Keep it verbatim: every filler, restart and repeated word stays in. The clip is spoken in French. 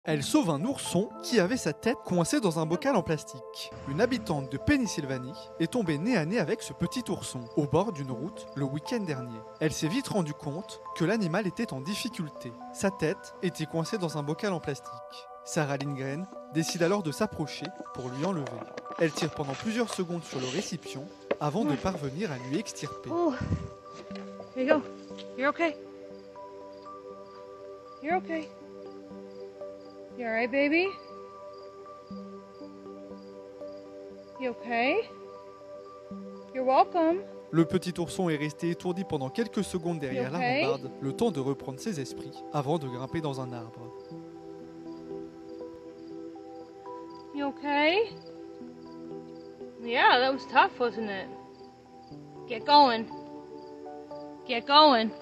Elle sauve un ourson qui avait sa tête coincée dans un bocal en plastique. Une habitante de Pennsylvanie est tombée nez à nez avec ce petit ourson au bord d'une route le week-end dernier. Elle s'est vite rendue compte que l'animal était en difficulté. Sa tête était coincée dans un bocal en plastique. Sarah Lindgren décide alors de s'approcher pour lui enlever. Elle tire pendant plusieurs secondes sur le récipient avant de parvenir à lui extirper. Oh, here you go. You're okay. You're okay. You alright, baby? You okay? You're welcome. Le petit ourson est resté étourdi pendant quelques secondes derrière la Okay. rambarde, le temps de reprendre ses esprits, avant de grimper dans un arbre. You okay? Yeah, that was tough, wasn't it? Get going. Get going.